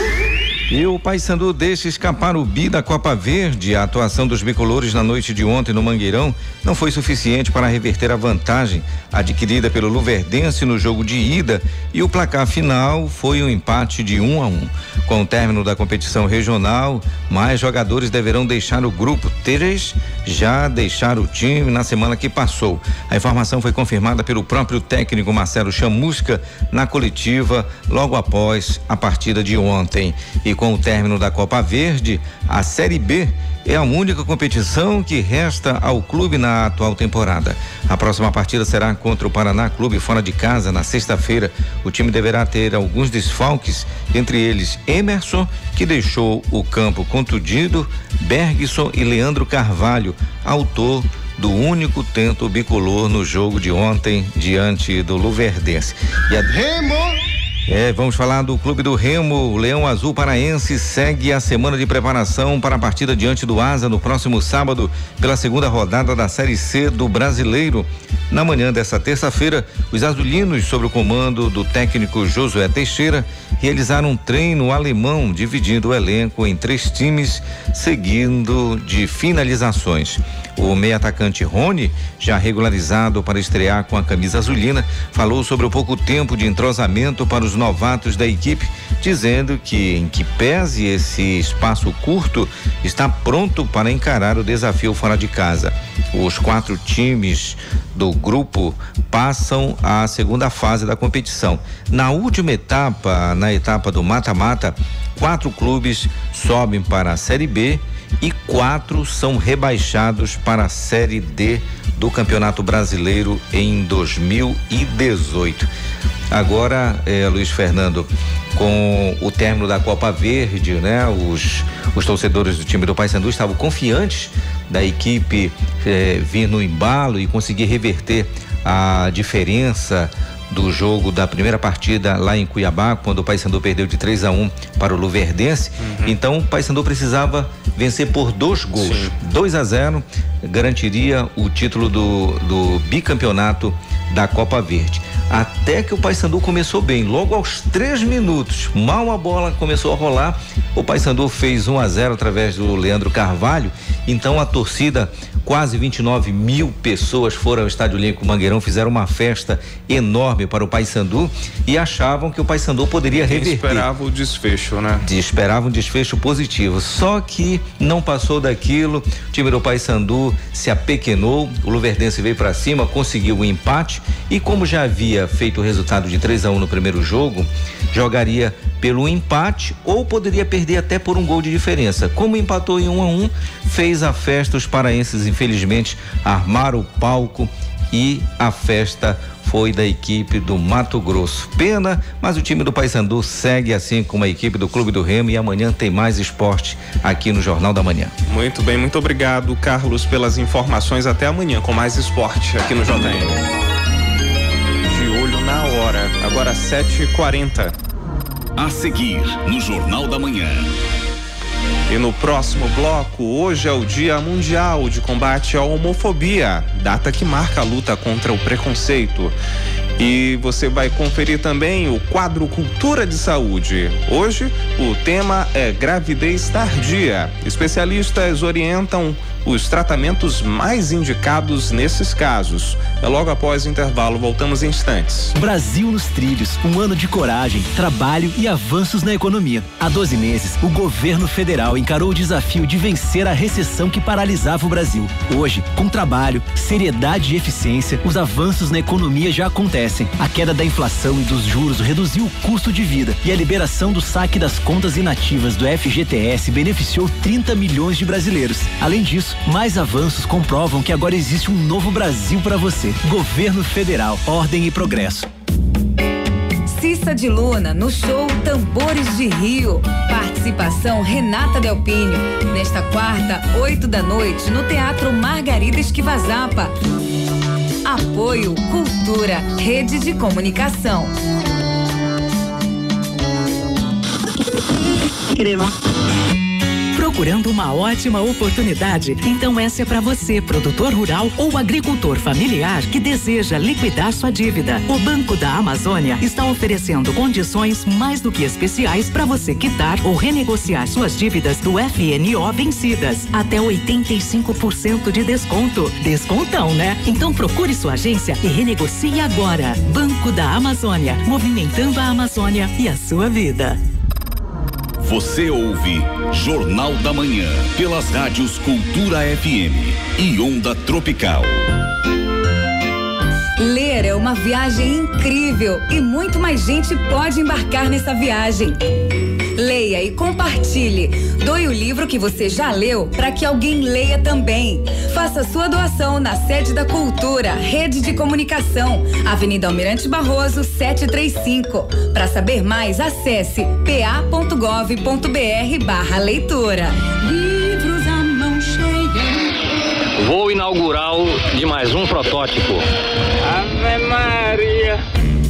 E o Paysandu deixa escapar o bi da Copa Verde. A atuação dos bicolores na noite de ontem no Mangueirão não foi suficiente para reverter a vantagem adquirida pelo Luverdense no jogo de ida e o placar final foi um empate de um a um. Com o término da competição regional, mais jogadores deverão deixar o grupo. Três já deixaram o time na semana que passou. A informação foi confirmada pelo próprio técnico Marcelo Chamusca na coletiva logo após a partida de ontem. E com o término da Copa Verde, a Série B é a única competição que resta ao clube na atual temporada. A próxima partida será contra o Paraná Clube fora de casa na sexta-feira. O time deverá ter alguns desfalques, entre eles Emerson, que deixou o campo contundido, Bergson e Leandro Carvalho, autor do único tento bicolor no jogo de ontem diante do Luverdense. E a... Remo! É, vamos falar do Clube do Remo. O Leão Azul Paraense segue a semana de preparação para a partida diante do Asa no próximo sábado pela segunda rodada da Série C do Brasileiro. Na manhã dessa terça-feira, os azulinos, sob o comando do técnico Josué Teixeira, realizaram um treino alemão dividindo o elenco em três times, seguindo de finalizações. O meio-atacante Rony, já regularizado para estrear com a camisa azulina, falou sobre o pouco tempo de entrosamento para os novatos da equipe, dizendo que, em que pese esse espaço curto, está pronto para encarar o desafio fora de casa. Os quatro times do grupo passam à segunda fase da competição. Na última etapa, na etapa do mata-mata, quatro clubes sobem para a Série B e quatro são rebaixados para a Série D do Campeonato Brasileiro em dois mil e dezoito. Agora, eh, Luiz Fernando, com o término da Copa Verde, né? Os, os torcedores do time do Paysandu estavam confiantes da equipe eh, vir no embalo e conseguir reverter a diferença do jogo da primeira partida lá em Cuiabá, quando o Paysandu perdeu de três a um para o Luverdense. Uhum. Então o Paysandu precisava vencer por dois gols. dois a zero garantiria o título do, do bicampeonato da Copa Verde. Até que o Paysandu começou bem, logo aos três minutos, mal a bola começou a rolar, o Paysandu fez um a zero através do Leandro Carvalho. Então a torcida, quase vinte e nove mil pessoas foram ao Estádio Olímpico Mangueirão, fizeram uma festa enorme para o Paysandu e achavam que o Paysandu poderia reverter. Esperava o desfecho, né? Esperava um desfecho positivo, só que não passou daquilo. O time do Paysandu se apequenou, o Luverdense veio para cima, conseguiu o um empate e, como já havia feito o resultado de três a um no primeiro jogo, jogaria pelo empate ou poderia perder até por um gol de diferença. Como empatou em um a um, fez a festa. Os paraenses, infelizmente, armaram o palco e a festa foi da equipe do Mato Grosso. Pena, mas o time do Paysandu segue assim como a equipe do Clube do Remo e amanhã tem mais esporte aqui no Jornal da Manhã. Muito bem, muito obrigado, Carlos, pelas informações. Até amanhã com mais esporte aqui no J M. De olho na hora, agora sete e quarenta. A seguir, no Jornal da Manhã. E no próximo bloco, hoje é o Dia Mundial de Combate à Homofobia, data que marca a luta contra o preconceito. E você vai conferir também o quadro Cultura de Saúde. Hoje, o tema é gravidez tardia. Especialistas orientam os tratamentos mais indicados nesses casos. É logo após o intervalo, voltamos em instantes. Brasil nos trilhos, um ano de coragem, trabalho e avanços na economia. Há doze meses, o governo federal encarou o desafio de vencer a recessão que paralisava o Brasil. Hoje, com trabalho, seriedade e eficiência, os avanços na economia já acontecem. A queda da inflação e dos juros reduziu o custo de vida e a liberação do saque das contas inativas do F G T S beneficiou trinta milhões de brasileiros. Além disso, mais avanços comprovam que agora existe um novo Brasil para você. Governo Federal, ordem e progresso. Cissa de Luna no show Tambores de Rio. Participação Renata Delpini. Nesta quarta, oito da noite, no Teatro Margarida Esquivazapa. Apoio Cultura, Rede de Comunicação. Procurando uma ótima oportunidade? Então essa é para você, produtor rural ou agricultor familiar que deseja liquidar sua dívida. O Banco da Amazônia está oferecendo condições mais do que especiais para você quitar ou renegociar suas dívidas do F N O vencidas. Até oitenta e cinco por cento de desconto. Descontão, né? Então procure sua agência e renegocie agora. Banco da Amazônia, movimentando a Amazônia e a sua vida. Você ouve Jornal da Manhã, pelas rádios Cultura F M e Onda Tropical. Ler é uma viagem incrível e muito mais gente pode embarcar nessa viagem. Leia e compartilhe. Doe o livro que você já leu para que alguém leia também. Faça sua doação na sede da Cultura, Rede de Comunicação, Avenida Almirante Barroso, setecentos e trinta e cinco. Para saber mais, acesse pa ponto gov ponto br barra leitura. Livros à mão cheia. Voo inaugural de mais um protótipo. Ave Maria.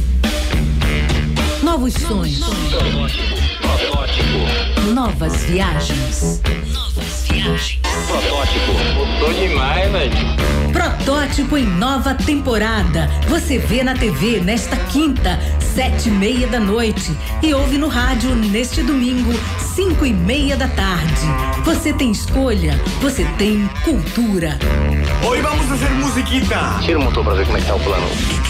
Novos sonhos. Protótipo. Novas viagens. Novas viagens. Protótipo. Mudou demais, velho. Protótipo em nova temporada. Você vê na T V nesta quinta, sete e meia da noite. E ouve no rádio neste domingo, cinco e meia da tarde. Você tem escolha, você tem cultura. Oi, vamos fazer musiquita. Tira o motor pra ver como é que tá o plano.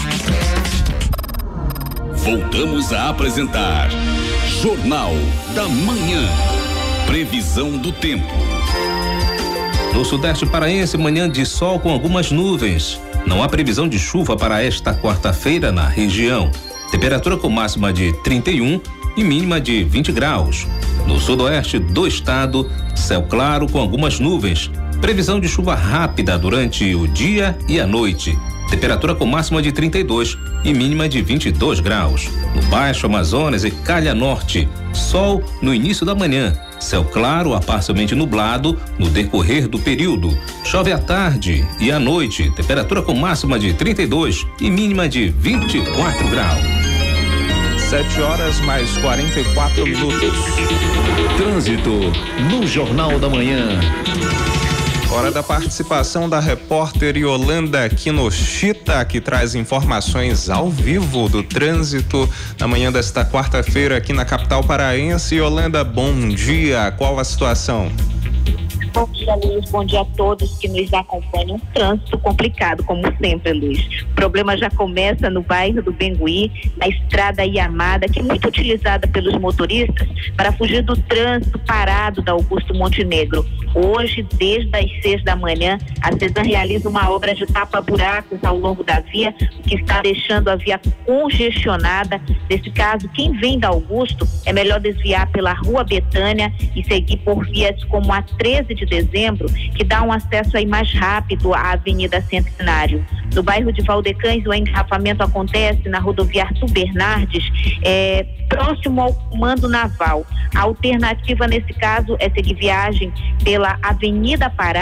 Voltamos a apresentar Jornal da Manhã. Previsão do tempo. No sudeste paraense, manhã de sol com algumas nuvens. Não há previsão de chuva para esta quarta-feira na região. Temperatura com máxima de trinta e um e mínima de vinte graus. No sudoeste do estado, céu claro com algumas nuvens. Previsão de chuva rápida durante o dia e a noite. Temperatura com máxima de trinta e dois e mínima de vinte e dois graus. No Baixo Amazonas e Calha Norte, sol no início da manhã. Céu claro a parcialmente nublado no decorrer do período. Chove à tarde e à noite. Temperatura com máxima de trinta e dois e mínima de vinte e quatro graus. Sete horas mais quarenta e quatro minutos. Trânsito no Jornal da Manhã. Hora da participação da repórter Yolanda Kinoshita, que traz informações ao vivo do trânsito na manhã desta quarta-feira aqui na capital paraense. Yolanda, bom dia. Qual a situação? Bom dia, Luiz. Bom dia a todos que nos acompanham. Um trânsito complicado, como sempre, Luiz. O problema já começa no bairro do Bengui, na estrada Iamada, que é muito utilizada pelos motoristas para fugir do trânsito parado da Augusto Montenegro. Hoje, desde as seis da manhã, a CESAM realiza uma obra de tapa-buracos ao longo da via, o que está deixando a via congestionada. Nesse caso, quem vem da Augusto é melhor desviar pela Rua Betânia e seguir por vias como a treze de dezembro, que dá um acesso aí mais rápido à Avenida Centenário. No bairro de Valdecães, o engarrafamento acontece na rodovia Arthur Bernardes, é, próximo ao Comando Naval. A alternativa nesse caso é seguir viagem pela Avenida Pará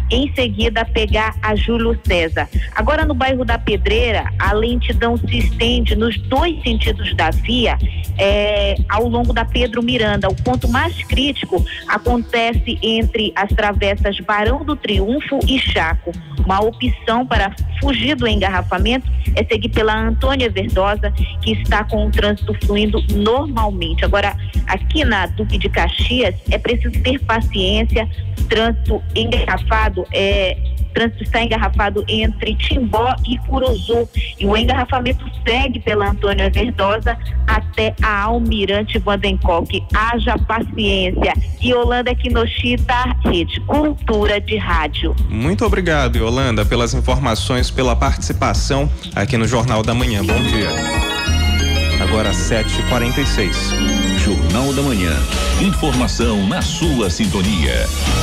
em seguida pegar a Júlio César. Agora no bairro da Pedreira, a lentidão se estende nos dois sentidos da via é, ao longo da Pedro Miranda. O ponto mais crítico acontece entre as travessas Barão do Triunfo e Chaco. Uma opção para fugir do engarrafamento é seguir pela Antônia Verdosa, que está com o trânsito fluindo normalmente. Agora, aqui na Duque de Caxias, é preciso ter paciência. Trânsito engarrafado, é, trânsito está engarrafado entre Timbó e Curuzu, e o engarrafamento segue pela Antônia Verdosa até a Almirante Vandencock. Haja paciência. Yolanda Kinoshita, Rede Cultura de Rádio. Muito obrigado, Yolanda, pelas informações, pela participação aqui no Jornal da Manhã. Bom dia. Agora sete e quarenta e seis. Jornal da Manhã. Informação na sua sintonia.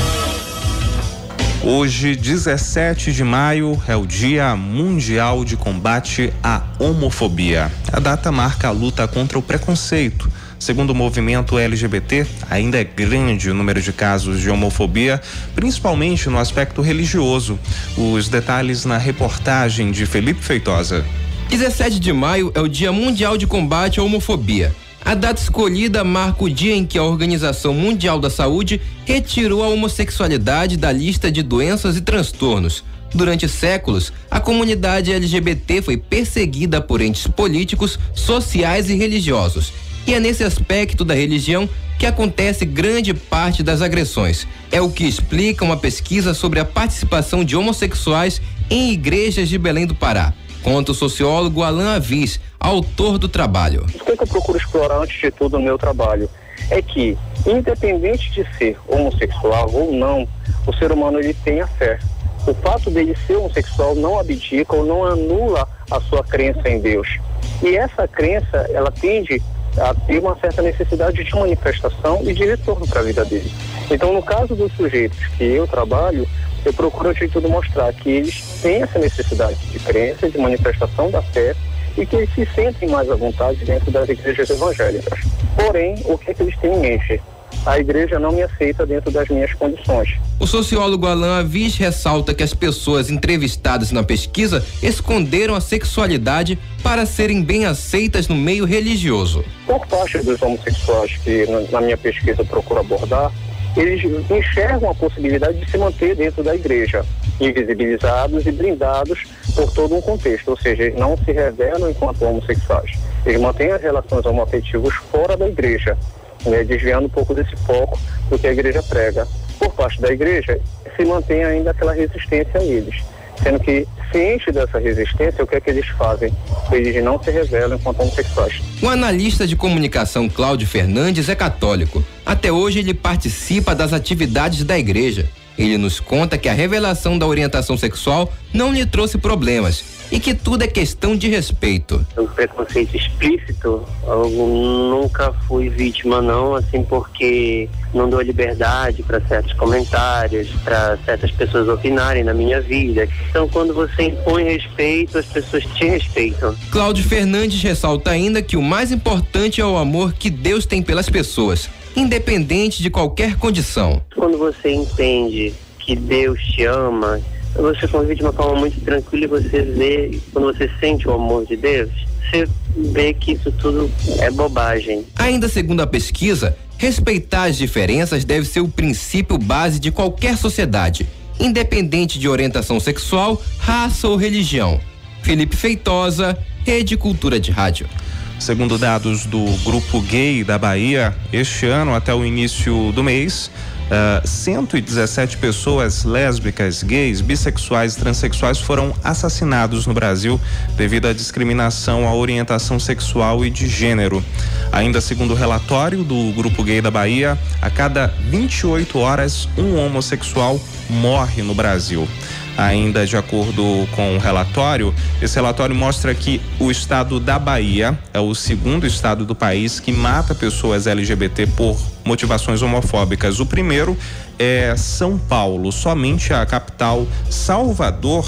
Hoje, dezessete de maio, é o Dia Mundial de Combate à Homofobia. A data marca a luta contra o preconceito. Segundo o movimento L G B T, ainda é grande o número de casos de homofobia, principalmente no aspecto religioso. Os detalhes na reportagem de Felipe Feitosa. dezessete de maio é o Dia Mundial de Combate à Homofobia. A data escolhida marca o dia em que a Organização Mundial da Saúde retirou a homossexualidade da lista de doenças e transtornos. Durante séculos, a comunidade L G B T foi perseguida por entes políticos, sociais e religiosos. E é nesse aspecto da religião que acontece grande parte das agressões. É o que explica uma pesquisa sobre a participação de homossexuais em igrejas de Belém do Pará. Conta o sociólogo Alain Avis, autor do trabalho. O que eu procuro explorar antes de tudo no meu trabalho é que, independente de ser homossexual ou não, o ser humano ele tem a fé. O fato dele ser homossexual não abdica ou não anula a sua crença em Deus. E essa crença, ela tende a ter uma certa necessidade de manifestação e de retorno para a vida dele. Então, no caso dos sujeitos que eu trabalho, eu procuro, de tudo, mostrar que eles têm essa necessidade de crença, de manifestação da fé, e que eles se sentem mais à vontade dentro das igrejas evangélicas. Porém, o que é que eles têm em mente? A igreja não me aceita dentro das minhas condições. O sociólogo Alain Avis ressalta que as pessoas entrevistadas na pesquisa esconderam a sexualidade para serem bem aceitas no meio religioso. Por parte dos homossexuais que na minha pesquisa eu procuro abordar, eles enxergam a possibilidade de se manter dentro da igreja, invisibilizados e blindados por todo um contexto, ou seja, eles não se revelam enquanto homossexuais. Eles mantêm as relações homoafetivas fora da igreja, né, desviando um pouco desse foco do que a igreja prega. Por parte da igreja, se mantém ainda aquela resistência a eles, sendo que, ciente dessa resistência, o que é que eles fazem? Eles não se revelam enquanto homossexuais. O analista de comunicação Cláudio Fernandes é católico. Até hoje ele participa das atividades da igreja. Ele nos conta que a revelação da orientação sexual não lhe trouxe problemas e que tudo é questão de respeito. O preconceito explícito, eu nunca fui vítima não, assim, porque não dou liberdade para certos comentários, para certas pessoas opinarem na minha vida. Então, quando você impõe respeito, as pessoas te respeitam. Cláudio Fernandes ressalta ainda que o mais importante é o amor que Deus tem pelas pessoas, independente de qualquer condição. Quando você entende que Deus te ama, você convive de uma forma muito tranquila e você vê, quando você sente o amor de Deus, você vê que isso tudo é bobagem. Ainda segundo a pesquisa, respeitar as diferenças deve ser o princípio base de qualquer sociedade, independente de orientação sexual, raça ou religião. Felipe Feitosa, Rede Cultura de Rádio. Segundo dados do Grupo Gay da Bahia, este ano, até o início do mês, uh, cento e dezessete pessoas lésbicas, gays, bissexuais e transexuais foram assassinados no Brasil devido à discriminação à orientação sexual e de gênero. Ainda segundo o relatório do Grupo Gay da Bahia, a cada vinte e oito horas, um homossexual morre no Brasil. Ainda de acordo com o relatório, esse relatório mostra que o estado da Bahia é o segundo estado do país que mata pessoas L G B T por motivações homofóbicas. O primeiro é São Paulo. Somente a capital Salvador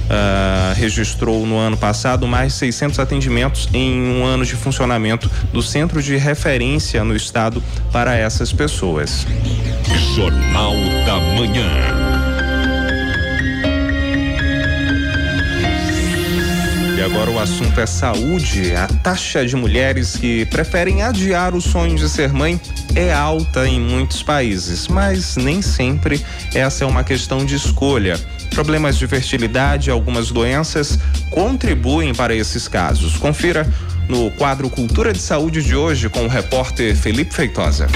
uh, registrou no ano passado mais de seiscentos atendimentos em um ano de funcionamento do centro de referência no estado para essas pessoas. Jornal da Manhã. agora o assunto é saúde. A taxa de mulheres que preferem adiar o sonho de ser mãe é alta em muitos países, mas nem sempre essa é uma questão de escolha. Problemas de fertilidade e algumas doenças contribuem para esses casos. Confira no quadro Cultura de Saúde de hoje com o repórter Felipe Feitosa.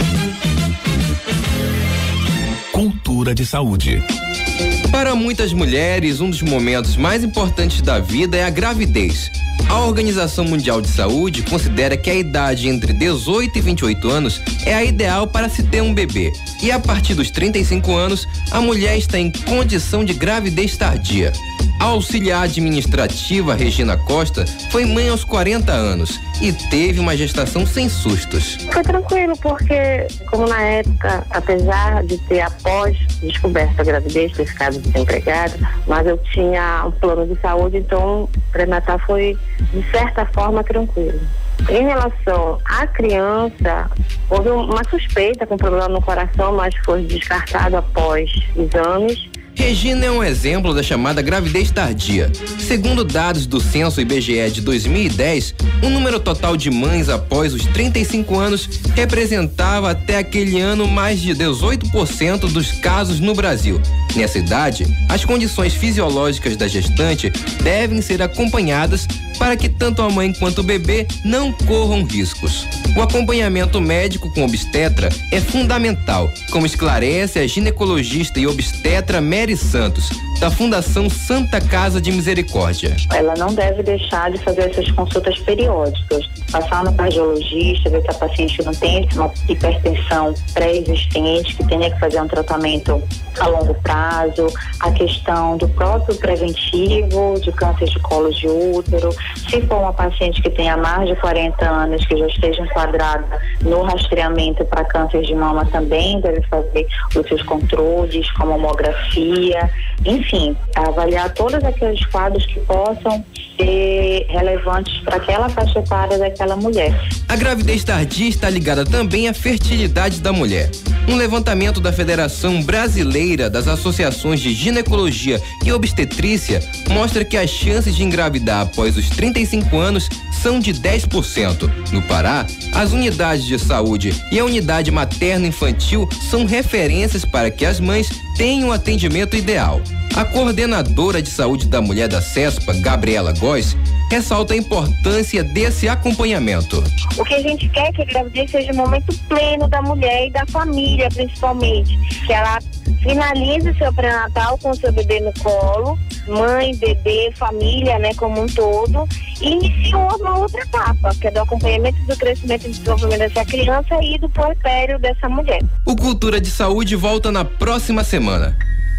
Cultura de Saúde. Para muitas mulheres, um dos momentos mais importantes da vida é a gravidez. A Organização Mundial de Saúde considera que a idade entre dezoito e vinte e oito anos é a ideal para se ter um bebê. E a partir dos trinta e cinco anos, a mulher está em condição de gravidez tardia. A auxiliar administrativa Regina Costa foi mãe aos quarenta anos e teve uma gestação sem sustos. Foi tranquilo, porque como na época, apesar de ter após descoberta a gravidez, ter ficado desempregada, mas eu tinha um plano de saúde, então pré-natal foi de certa forma tranquilo. Em relação à criança, houve uma suspeita com problema no coração, mas foi descartado após exames. Regina é um exemplo da chamada gravidez tardia. Segundo dados do Censo I B G E de dois mil e dez, o número total de mães após os trinta e cinco anos representava até aquele ano mais de dezoito por cento dos casos no Brasil. Nessa idade, as condições fisiológicas da gestante devem ser acompanhadas para que tanto a mãe quanto o bebê não corram riscos. O acompanhamento médico com obstetra é fundamental, como esclarece a ginecologista e obstetra Mary Santos, da Fundação Santa Casa de Misericórdia. Ela não deve deixar de fazer essas consultas periódicas, passar no cardiologista, ver se a paciente não tem uma hipertensão pré-existente, que tenha que fazer um tratamento a longo prazo, a questão do próprio preventivo de câncer de colo de útero. Se for uma paciente que tenha mais de quarenta anos, que já esteja enquadrada no rastreamento para câncer de mama, também deve fazer os seus controles, como mamografia, enfim, avaliar todos aqueles quadros que possam ser relevantes para aquela faixa etária daquela mulher. A gravidez tardia está ligada também à fertilidade da mulher. Um levantamento da Federação Brasileira das Associações de Ginecologia e Obstetrícia mostra que as chances de engravidar após os trinta e cinco anos são de dez por cento. No Pará, as unidades de saúde e a unidade materno-infantil são referências para que as mães tenham o atendimento ideal. A coordenadora de saúde da mulher da CESPA, Gabriela Góes, ressalta a importância desse acompanhamento. O que a gente quer é que a gravidez seja o momento pleno da mulher e da família, principalmente. Que ela finalize seu pré-natal com o seu bebê no colo, mãe, bebê, família, né, como um todo, e inicie uma outra etapa, que é do acompanhamento do crescimento e desenvolvimento dessa criança e do puerpério dessa mulher. O Cultura de Saúde volta na próxima semana.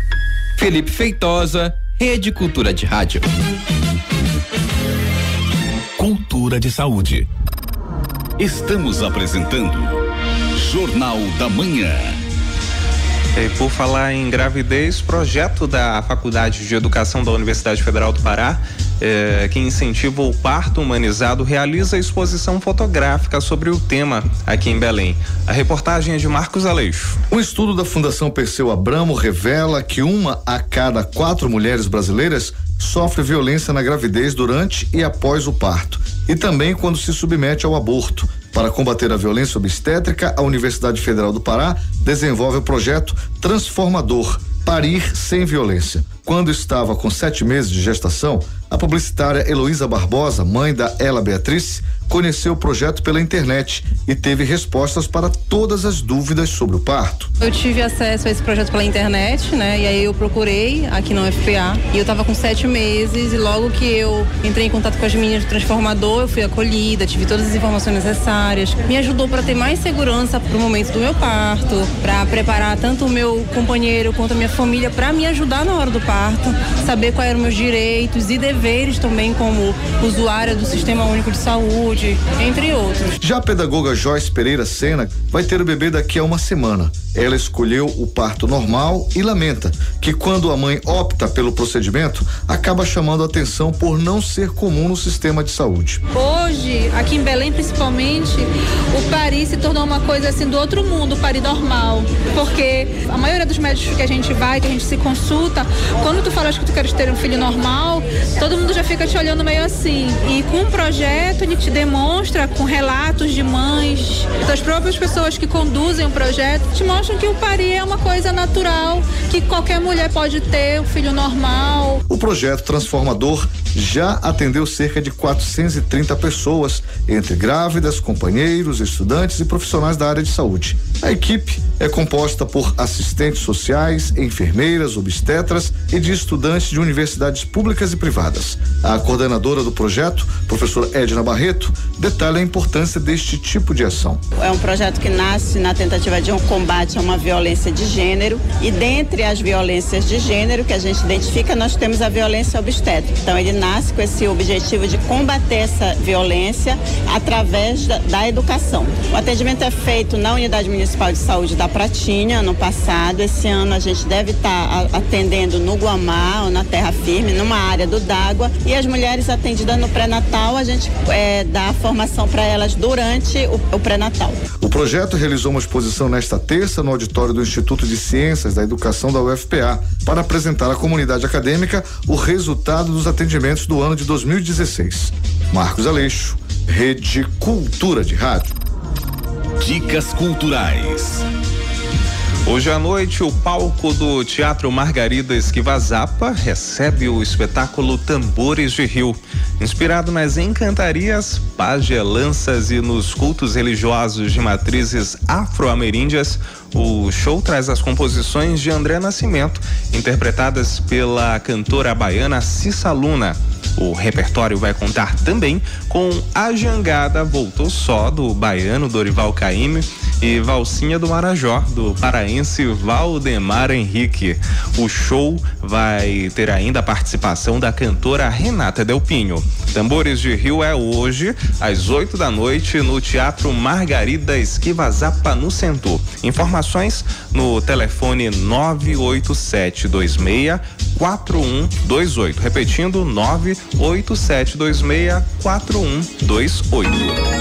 Felipe Feitosa, Rede Cultura de Rádio. Cultura de Saúde. Estamos apresentando Jornal da Manhã. E por falar em gravidez, projeto da Faculdade de Educação da Universidade Federal do Pará, eh, que incentiva o parto humanizado, realiza exposição fotográfica sobre o tema aqui em Belém. A reportagem é de Marcos Aleixo. Um estudo da Fundação Perseu Abramo revela que uma a cada quatro mulheres brasileiras sofre violência na gravidez durante e após o parto, e também quando se submete ao aborto. Para combater a violência obstétrica, a Universidade Federal do Pará desenvolve o projeto Transformador, Parir Sem Violência. Quando estava com sete meses de gestação, a publicitária Heloísa Barbosa, mãe da Ela Beatriz, conheceu o projeto pela internet e teve respostas para todas as dúvidas sobre o parto. Eu tive acesso a esse projeto pela internet, né? E aí eu procurei aqui no U F P A e eu tava com sete meses e logo que eu entrei em contato com as meninas do Transformador, eu fui acolhida, tive todas as informações necessárias. Me ajudou para ter mais segurança pro momento do meu parto, para preparar tanto o meu companheiro quanto a minha família para me ajudar na hora do parto, saber quais eram meus direitos e deveres também como usuária do Sistema Único de Saúde, saúde, entre outros. Já a pedagoga Joyce Pereira Sena vai ter o bebê daqui a uma semana. Ela escolheu o parto normal e lamenta que quando a mãe opta pelo procedimento, acaba chamando a atenção por não ser comum no sistema de saúde. Hoje, aqui em Belém principalmente, o parir se tornou uma coisa assim do outro mundo, o parir normal, porque a maioria dos médicos que a gente vai, que a gente se consulta, quando tu falas que tu queres ter um filho normal, todo mundo já fica te olhando meio assim. E com o projeto, ele te demonstra com relatos de mães, das próprias pessoas que conduzem o projeto, te mostram que o parir é uma coisa natural, que qualquer mulher pode ter um filho normal. O projeto transformador já atendeu cerca de quatrocentas e trinta pessoas, entre grávidas, companheiros, estudantes e profissionais da área de saúde. A equipe é composta por assistentes sociais, enfermeiras, obstetras e de estudantes de universidades públicas e privadas. A coordenadora do projeto, professora Edna Barreto, detalha a importância deste tipo de ação. É um projeto que nasce na tentativa de um combate a uma violência de gênero, e dentre as violências de gênero que a gente identifica, nós temos a violência obstétrica. Então ele nasce com esse objetivo de combater essa violência através da, da educação. O atendimento é feito na Unidade Municipal de Saúde da Pratinha, ano passado. Esse ano a gente deve estar tá atendendo no Guamá ou na Terra Firme, numa área do D'Água, e as mulheres atendidas no pré-natal, a gente é, dá a formação para elas durante o, o pré-natal. O projeto realizou uma exposição nesta terça no auditório do Instituto de Ciências da Educação da U F P A para apresentar à comunidade acadêmica o resultado dos atendimentos do ano de dois mil e dezesseis. Marcos Aleixo, Rede Cultura de Rádio. Dicas culturais. Hoje à noite, o palco do Teatro Margarida Esquiva Zappa recebe o espetáculo Tambores de Rio. Inspirado nas encantarias, pagelanças e nos cultos religiosos de matrizes afro-ameríndias, o show traz as composições de André Nascimento, interpretadas pela cantora baiana Cissa Luna. O repertório vai contar também com A Jangada Voltou Só, do baiano Dorival Caymmi, e Valsinha do Marajó, do paraense Valdemar Henrique. O show vai ter ainda a participação da cantora Renata Delpinho. Tambores de Rio é hoje, às oito da noite, no Teatro Margarida Esquiva Zappa, no Centro. Informações no telefone nove oito sete dois seis quatro um dois oito. Repetindo, nove oito sete dois seis quatro um dois oito.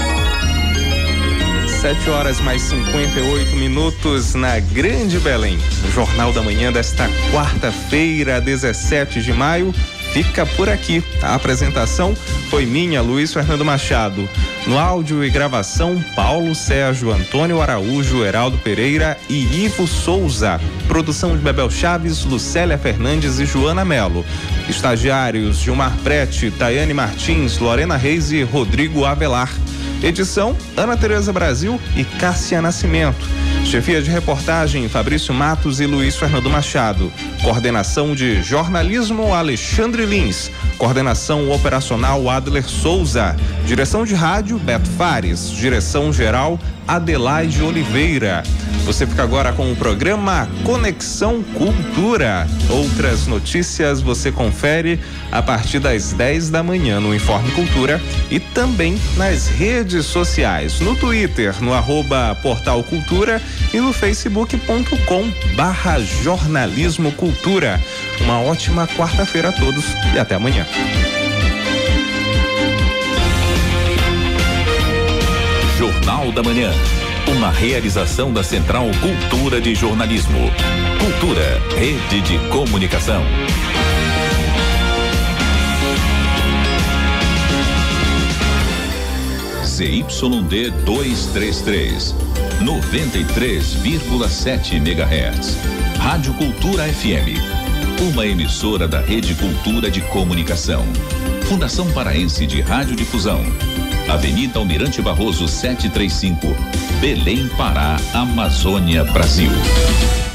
Sete horas mais cinquenta e oito minutos na Grande Belém. O Jornal da Manhã desta quarta-feira, dezessete de maio, fica por aqui. A apresentação foi minha, Luiz Fernando Machado. No áudio e gravação, Paulo Sérgio, Antônio Araújo, Heraldo Pereira e Ivo Souza. Produção de Bebel Chaves, Lucélia Fernandes e Joana Melo. Estagiários Gilmar Prete, Tayane Martins, Lorena Reis e Rodrigo Avelar. Edição, Ana Tereza Brasil e Cássia Nascimento. Chefia de reportagem, Fabrício Matos e Luiz Fernando Machado. Coordenação de jornalismo, Alexandre Lins. Coordenação operacional, Adler Souza. Direção de rádio, Beto Fares. Direção geral, Adelaide Oliveira. Você fica agora com o programa Conexão Cultura. Outras notícias você confere a partir das dez da manhã no Informe Cultura e também nas redes sociais, no Twitter, no arroba Portal Cultura e no facebook ponto com barra jornalismo cultura. Uma ótima quarta-feira a todos e até amanhã. Jornal da Manhã. Uma realização da Central Cultura de Jornalismo. Cultura, rede de comunicação. Z Y D duzentos e trinta e três, noventa e três vírgula sete megahertz. Rádio Cultura F M. Uma emissora da Rede Cultura de Comunicação. Fundação Paraense de Radiodifusão. Avenida Almirante Barroso setecentos e trinta e cinco, Belém, Pará, Amazônia, Brasil.